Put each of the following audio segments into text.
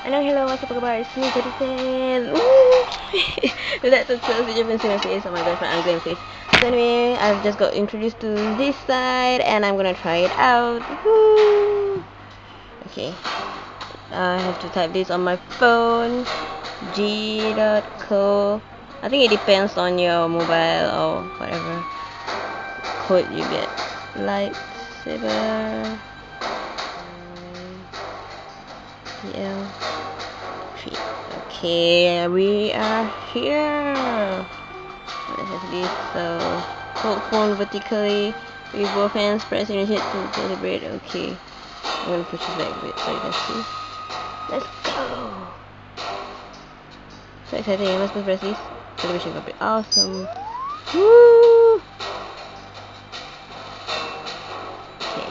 Hello, what's up guys? It's me, Jadison. That's so close, you haven't seen my face. Oh my god, I'm going face. So anyway, I've just got introduced to this side and I'm gonna try it out. Woo! Okay, I have to type this on my phone. G.co. I think it depends on your mobile or whatever code you get. Lightsaber. PL. Okay, we are here. Let's have this. So, hold phone vertically with both hands, press and hit to calibrate. Okay, I'm gonna push it back a bit so you can see. Let's go. So exciting! I'm supposed to press this. Television complete. Awesome. Woo! Okay.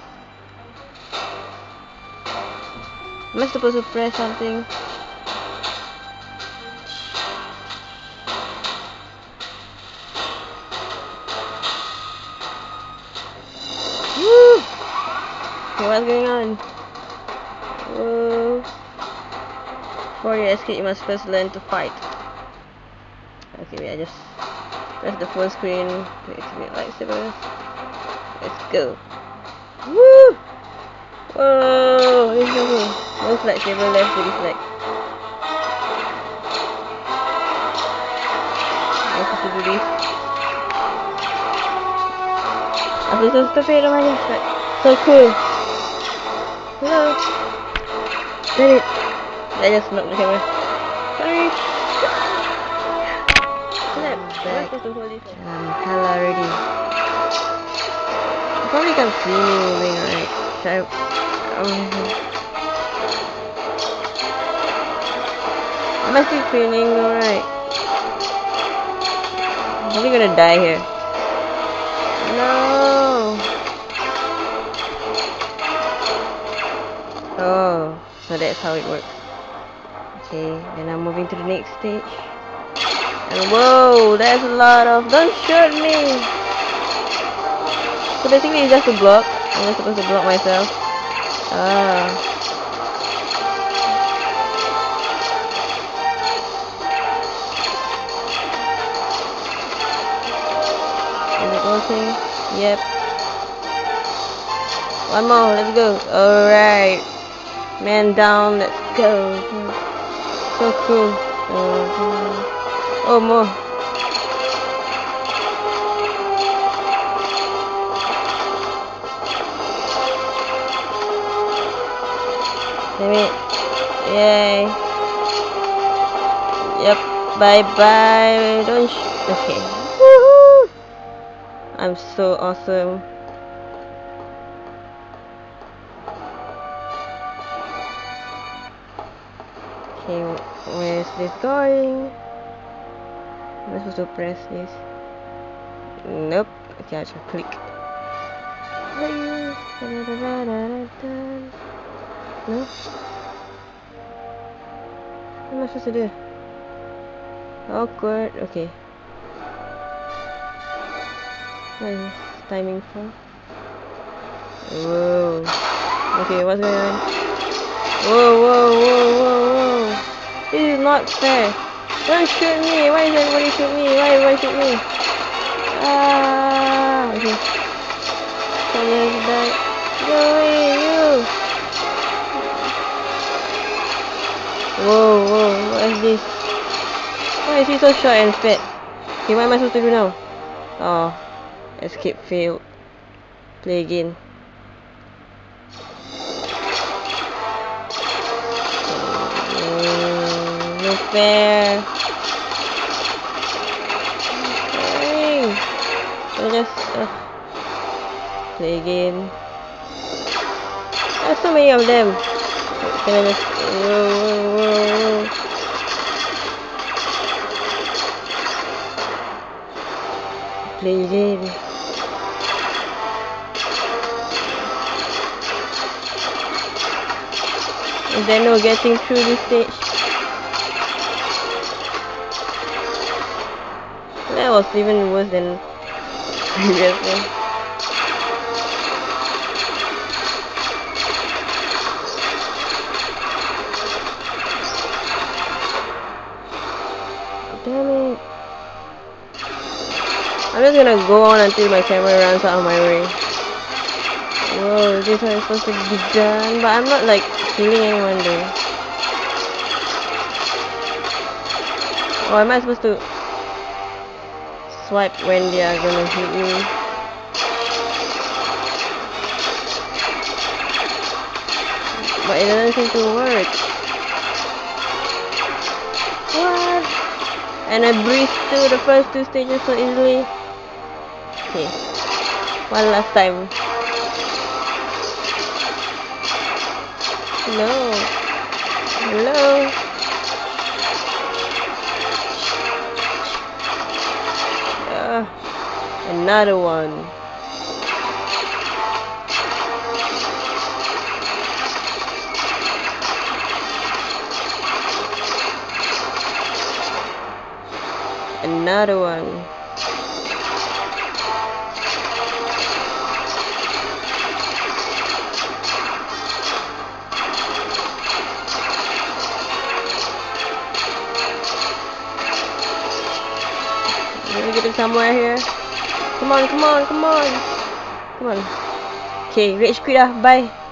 Am I supposed to press something? Woo! Okay, what's going on? Whoa. Before you escape, you must first learn to fight. Okay, wait, I just press the full screen to activate lightsabers. Let's go. Woo! Whoa! This is so cool. Most lightsaber left to deflect. I'm supposed to do this. I'm so stupid, oh my gosh, but so cool. Hello. Did it. I just knocked the camera. Sorry. Back. Hello already. You probably can't see me moving, right? So am I still feeling alright? I'm probably gonna die here. No. Oh, so that's how it works. Okay, then I'm moving to the next stage. And whoa, there's a lot of... Don't shoot me! So basically it's just a block. I'm just supposed to block myself. Ah. Is it working? Yep. One more, let's go. Alright. Man down, let's go. So cool. Oh, more. Damn it. Yay. Yep. Bye bye. Don't okay. Woohoo! I'm so awesome. Okay, where is this going? Am I supposed to press this? Nope. Okay, I should click. No? What am I supposed to do? Awkward. Okay. What is this timing for? Whoa. Okay, what's going on? Whoa, whoa, whoa, whoa, whoa. This is not fair. Don't shoot me. Why is everybody shoot me? Why everybody shoot me? Ah. Okay. Somebody has died. Go away, you. Whoa, whoa, what is this? Why is he so short and fat? Okay, what am I supposed to do now? Oh, escape failed. Play again. No fair. Dang. I just play again. There's so many of them. Can I just whoa. Play again. Is there no getting through this stage? That was even worse than previous one. I'm just gonna go on until my camera runs out of my way. Whoa, this one is supposed to be done, but I'm not like killing anyone though. Or am I supposed to swipe when they are gonna hit me? But it doesn't seem to work. What? And I breezed through the first two stages so easily. Okay, one last time. Hello. Hello. Another one. Another one. Let me get it somewhere here. Come on, come on, come on. Come on. Okay, rage quit lah. Bye.